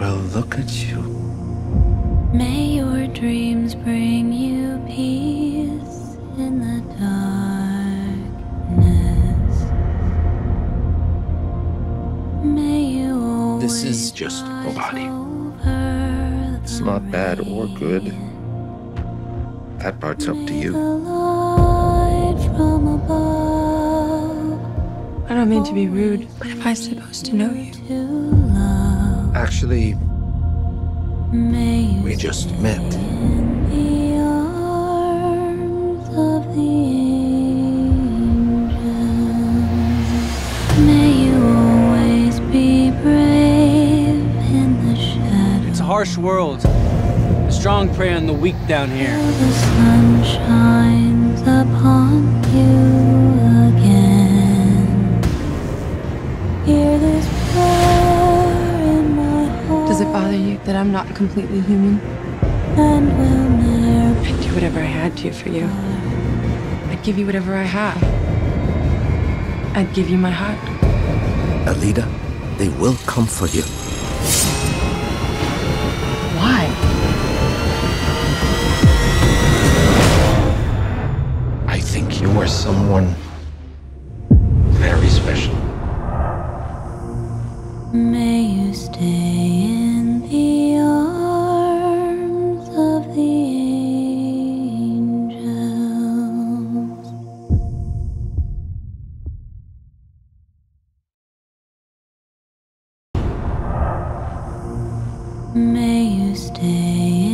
Well, look at you. May your dreams bring you peace in the darkness. May you always This is just a body. over It's the not bad or good. That part's up to May you. the light from above I don't mean to be rude, but am I supposed to know you? to love. Actually, May you we just met. in the arms of the angels. May you always be brave in the shadows. It's a harsh world. The strong prey on the weak down here. Till the sun shines upon you again. Hear this prayer in my heart. Does it bother you that I'm not completely human? And will never I'd do whatever I had to for you. I'd give you whatever I have. I'd give you my heart. Alida, they will come for you. Why? I think you are someone very special. May you stay in the arms of the angels. May you stay